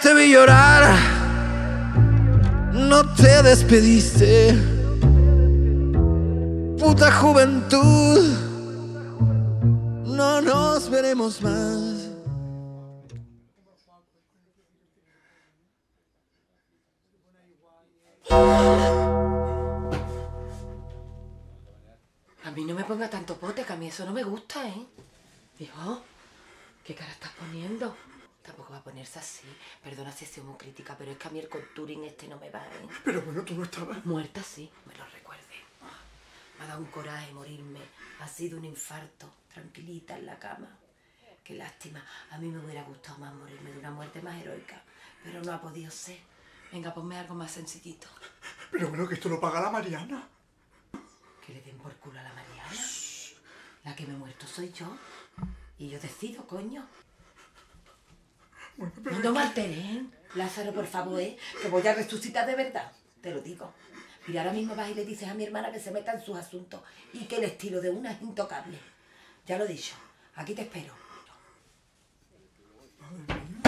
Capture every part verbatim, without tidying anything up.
te vi llorar, no te despediste. Puta juventud, no nos veremos más. A mí no me ponga tanto pote, que a mí eso no me gusta, ¿eh? Hijo, ¿qué cara estás poniendo? Tampoco va a ponerse así. Perdona si he sido muy crítica, pero es que a mí el contouring este no me va, ¿eh? Pero bueno, tú no estabas... Muerta sí, me lo recuerde. Me ha dado un coraje morirme. Ha sido un infarto, tranquilita en la cama. Qué lástima. A mí me hubiera gustado más morirme de una muerte más heroica, pero no ha podido ser. Venga, ponme algo más sencillito. Pero bueno, que esto lo paga la Mariana. Que le den por culo a la Mariana. Shh. La que me he muerto soy yo. Y yo decido, coño. Bueno, pero no no me alteren, Lázaro, por favor, ¿eh? Que voy a resucitar de verdad. Te lo digo. Mira, ahora mismo vas y le dices a mi hermana que se meta en sus asuntos y que el estilo de una es intocable. Ya lo he dicho. Aquí te espero. Madre mía.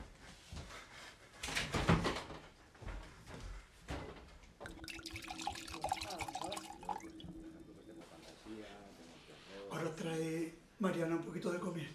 Ahora trae Mariana un poquito de comer.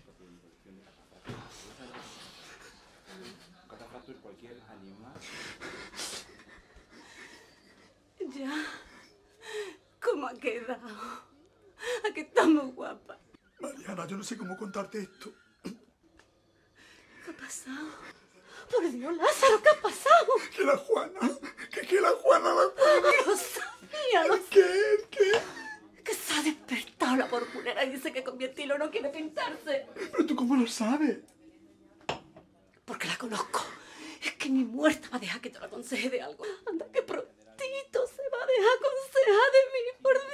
Ya, ¿cómo ha quedado? ¿A que está muy guapa? Mariana, yo no sé cómo contarte esto. ¿Qué ha pasado? Por Dios, Lázaro, ¿qué ha pasado? Que la Juana, que, que la Juana, la Juana. Lo sabía, lo ¿Qué? ¿Qué? que se ha despertado la porculera y dice que con mi estilo no quiere pintarse. ¿Pero tú cómo lo sabes? Porque la conozco. Es que ni muerta va a dejar que te lo aconseje de algo. Anda, que prontito se va a dejar aconsejar de mí, por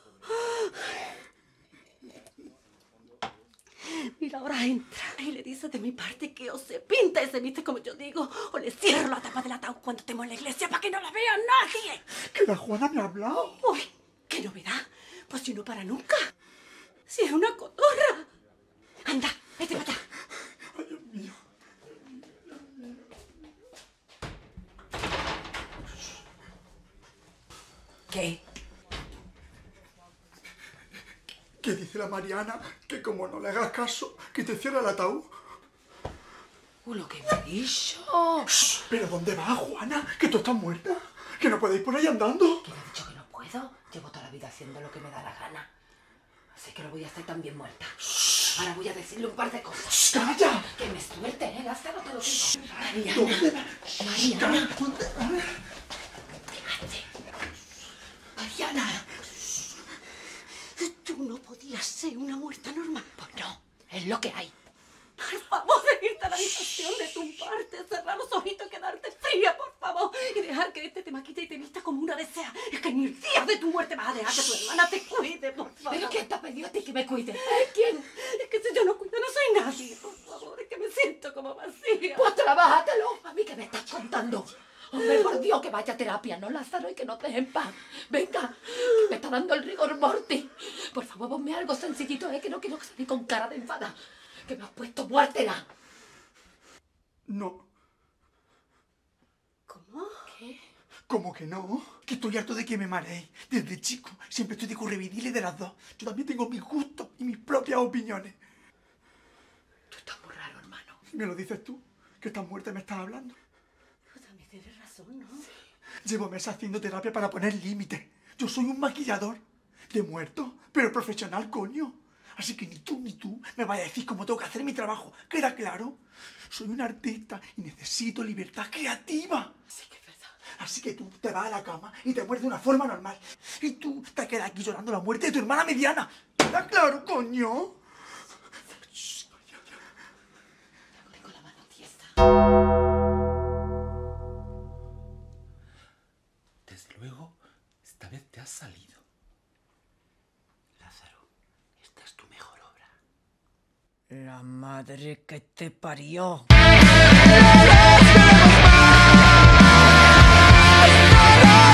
Dios. Mira, ahora entra y le dice de mi parte que o se pinta y se viste como yo digo, o le cierro la tapa del ataúd cuando estemos en la iglesia para que no la vea nadie. Que la Juana me ha hablado. Uy, qué novedad. Pues si no para nunca. Si es una cotorra. Anda, vete para allá. Ay, Dios mío. ¿Qué? Que dice la Mariana que como no le hagas caso, que te cierra el ataúd. Uh, lo que me ha dicho. Shh, ¿pero dónde vas, Juana? Que tú estás muerta. Que no podéis por ahí andando. ¿Quién ha dicho que no puedo? Llevo toda la vida haciendo lo que me da la gana. Así que lo voy a hacer también muerta. Shh. Ahora voy a decirle un par de cosas. Shh, ¡calla! Que me suelte, ¿eh? Lázaro, te lo digo. Mariana. ¿Dónde vas? Mariana. ¿Dónde vas? Mariana. Tú no podías ser una muerta normal. Pues no, es lo que hay. Por favor, de irte a la habitación de tu parte, cerrar los ojitos, quedarte fría, por favor, y dejar que este te maquille y te vista como una desea. Es que ni el día de tu muerte vas a dejar que tu hermana te cuide, por favor. ¿Pero quién te ha pedido a ti que me cuide? ¿Quién? Es que si yo no cuido no soy nadie, por favor, es que me siento como vacía. Pues trabájatelo. ¿A mí qué me estás contando? Hombre, por Dios, que vaya a terapia, ¿no, Lázaro? Y que no te dejes en paz. Venga, que me está dando el rigor mortis. Por favor, ponme algo sencillito, ¿eh? Que no quiero salir con cara de enfada. Que me has puesto muértela. No. ¿Cómo? ¿Qué? ¿Cómo que no? Que estoy harto de que me mareéis. Desde chico siempre estoy de currevidile de las dos. Yo también tengo mis gustos y mis propias opiniones. Tú estás muy raro, hermano. ¿Me lo dices tú? Que estás muerta y me estás hablando. Pues también tienes razón, ¿no? Sí. Llevo meses haciendo terapia para poner límites. Yo soy un maquillador. De muerto, pero profesional, coño. Así que ni tú ni tú me vayas a decir cómo tengo que hacer mi trabajo. ¿Queda claro? Soy un artista y necesito libertad creativa. Sí que es verdad. Así que tú te vas a la cama y te mueres de una forma normal. Y tú te quedas aquí llorando la muerte de tu hermana mediana. ¿Queda claro, coño? Tengo la mano tiesa. Desde luego, esta vez te has salido. La madre que te parió. ¡No, no, no!